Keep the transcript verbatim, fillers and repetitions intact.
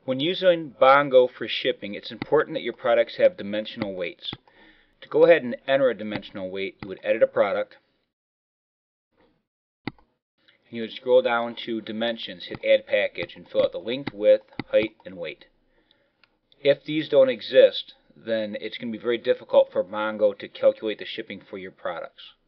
When using Bongo for shipping, it's important that your products have dimensional weights. To go ahead and enter a dimensional weight, you would edit a product, and you would scroll down to Dimensions, hit Add Package, and fill out the length, width, height, and weight. If these don't exist, then it's going to be very difficult for Bongo to calculate the shipping for your products.